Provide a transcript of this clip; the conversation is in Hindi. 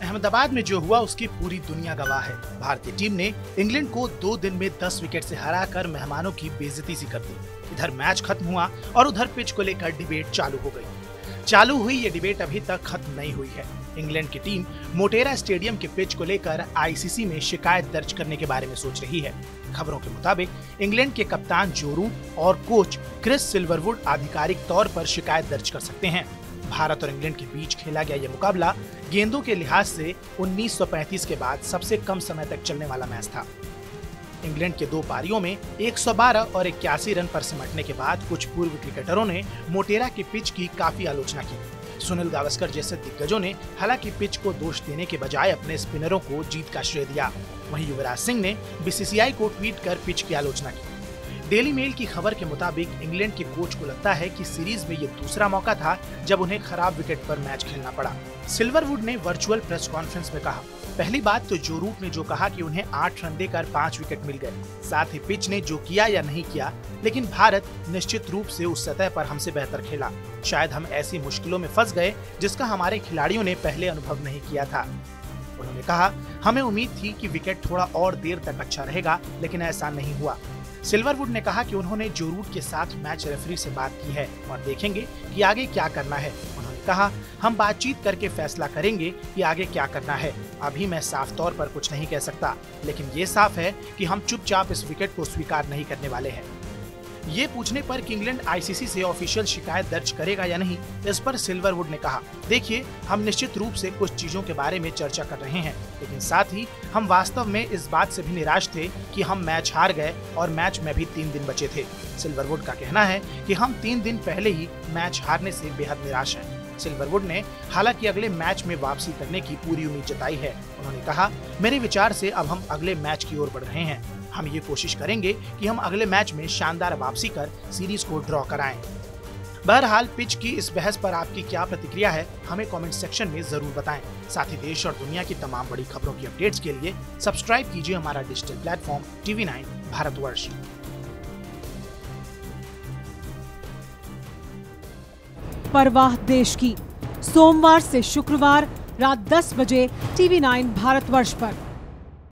अहमदाबाद में जो हुआ उसकी पूरी दुनिया गवाह है। भारतीय टीम ने इंग्लैंड को 2 दिन में 10 विकेट से हराकर मेहमानों की बेइज्जती सी कर दी। इधर मैच खत्म हुआ और उधर पिच को लेकर डिबेट चालू हो गई। चालू हुई ये डिबेट अभी तक खत्म नहीं हुई है। इंग्लैंड की टीम मोटेरा स्टेडियम के पिच को लेकर आईसीसी में शिकायत दर्ज करने के बारे में सोच रही है। खबरों के मुताबिक इंग्लैंड के कप्तान जो रूट और कोच क्रिस सिल्वरवुड आधिकारिक तौर पर शिकायत दर्ज कर सकते हैं। भारत और इंग्लैंड के बीच खेला गया यह मुकाबला गेंदों के लिहाज से 1935 के बाद सबसे कम समय तक चलने वाला मैच था। इंग्लैंड के 2 पारियों में 112 और 81 रन पर सिमटने के बाद कुछ पूर्व क्रिकेटरों ने मोटेरा के पिच की काफी आलोचना की। सुनील गावस्कर जैसे दिग्गजों ने हालांकि पिच को दोष देने के बजाय अपने स्पिनरों को जीत का श्रेय दिया। वहीं युवराज सिंह ने बीसीसीआई को ट्वीट कर पिच की आलोचना की। डेली मेल की खबर के मुताबिक इंग्लैंड के कोच को लगता है कि सीरीज में ये दूसरा मौका था जब उन्हें खराब विकेट पर मैच खेलना पड़ा। सिल्वरवुड ने वर्चुअल प्रेस कॉन्फ्रेंस में कहा, पहली बात तो जो रूट ने जो कहा कि उन्हें 8 रन देकर 5 विकेट मिल गए, साथ ही पिच ने जो किया या नहीं किया, लेकिन भारत निश्चित रूप से उस सतह पर हमसे बेहतर खेला। शायद हम ऐसी मुश्किलों में फंस गए जिसका हमारे खिलाड़ियों ने पहले अनुभव नहीं किया था। उन्होंने कहा, हमें उम्मीद थी कि विकेट थोड़ा और देर तक अच्छा रहेगा, लेकिन ऐसा नहीं हुआ। सिल्वरवुड ने कहा कि उन्होंने जो रूट के साथ मैच रेफरी से बात की है और देखेंगे कि आगे क्या करना है। उन्होंने कहा, हम बातचीत करके फैसला करेंगे कि आगे क्या करना है। अभी मैं साफ तौर पर कुछ नहीं कह सकता, लेकिन ये साफ है कि हम चुपचाप इस विकेट को स्वीकार नहीं करने वाले हैं। ये पूछने पर कि इंग्लैंड आईसीसी से ऑफिशियल शिकायत दर्ज करेगा या नहीं, इस पर सिल्वरवुड ने कहा, देखिए, हम निश्चित रूप से कुछ चीजों के बारे में चर्चा कर रहे हैं, लेकिन साथ ही हम वास्तव में इस बात से भी निराश थे कि हम मैच हार गए और मैच में भी 3 दिन बचे थे। सिल्वरवुड का कहना है कि हम 3 दिन पहले ही मैच हारने से बेहद निराश हैं। सिल्वरवुड ने हालांकि अगले मैच में वापसी करने की पूरी उम्मीद जताई है। उन्होंने कहा, मेरे विचार से अब हम अगले मैच की ओर बढ़ रहे हैं। हम ये कोशिश करेंगे कि हम अगले मैच में शानदार वापसी कर सीरीज को ड्रॉ कराएं। बहरहाल पिच की इस बहस पर आपकी क्या प्रतिक्रिया है, हमें कमेंट सेक्शन में जरूर बताएं। साथ ही देश और दुनिया की तमाम बड़ी खबरों की अपडेट्स के लिए सब्सक्राइब कीजिए हमारा डिजिटल प्लेटफॉर्म TV9 भारतवर्ष। परवाह देश की, सोमवार से शुक्रवार रात 10 बजे TV9 भारतवर्ष पर।